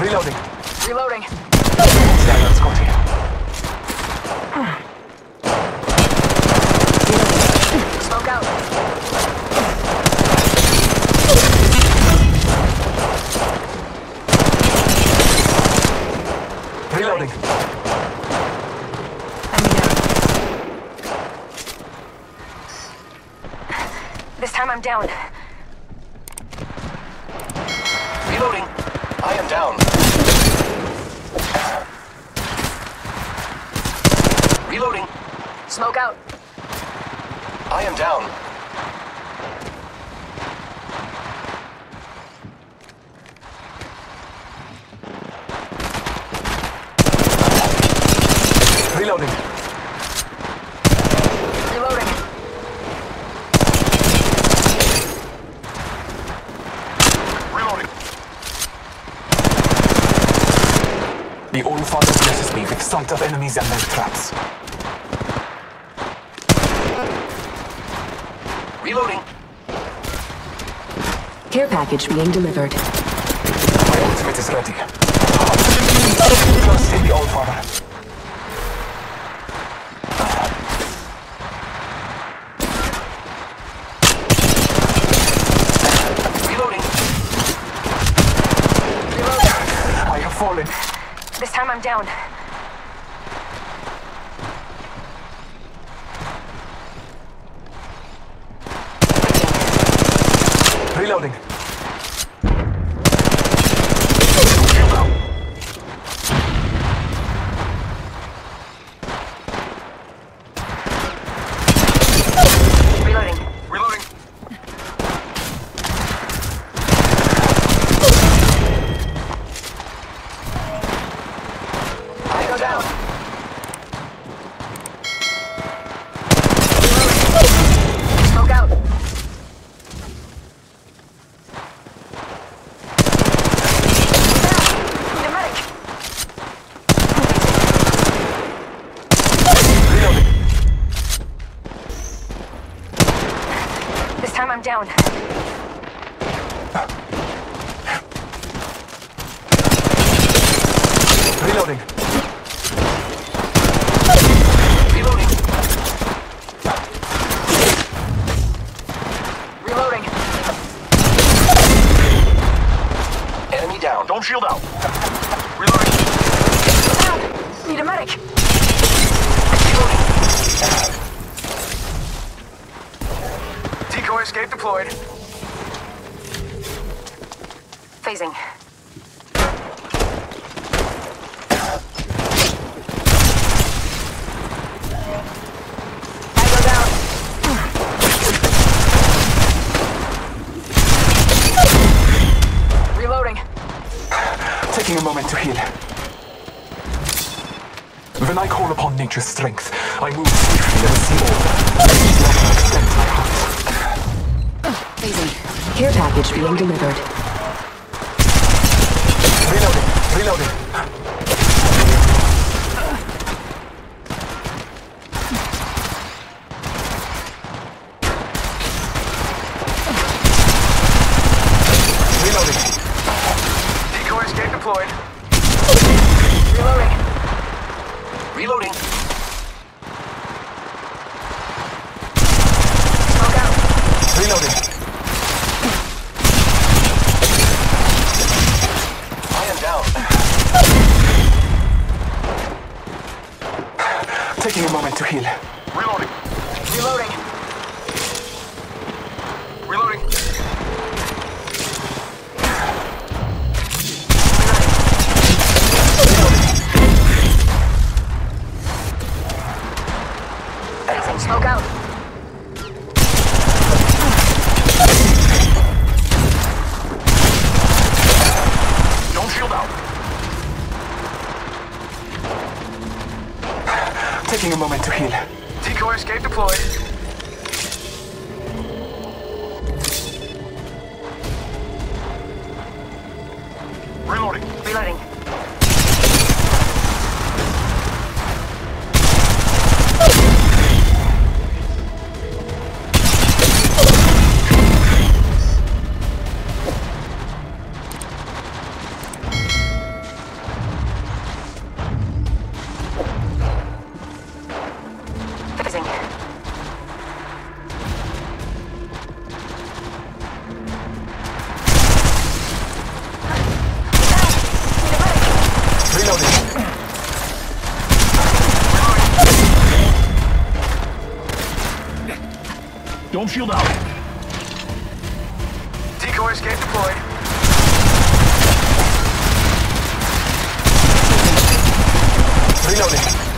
Reloading. Reloading. Yeah, let's go here. Smoke out. Reloading. This time I'm down. Reloading. I am down. Reloading. Smoke out. I am down. Reloading. Reloading. Reloading. The All-Father blesses me with sight of enemies and their traps. Reloading. Care package being delivered. My ultimate is ready. Trust in the All-Father. Reloading. I have fallen. This time I'm down. Reloading. Reloading. Reloading. I go down. Smoke out. Need a medic. Reloading. This time I'm down. Reloading. Reloading. Reloading. Enemy down. Don't shield out. Reloading. Down. Need a medic. Decoy escape deployed. Phasing. I go down. Reloading. Taking a moment to heal. When I call upon nature's strength, I move swiftly and see all. Love extends my heart. Phasing. Care package being delivered. Reloading. Reloading. Reloading. Decoy escape deployed. Reloading. Reloading. Smoke out. Reloading. I am down. Taking a moment to heal. Reloading. Reloading. Reloading. Phasing. Smoke out. Don't shield out. Taking a moment to heal. Decoy escape deployed. Reloading. Reloading. Don't shield out. Decoy escape deployed. Reloading.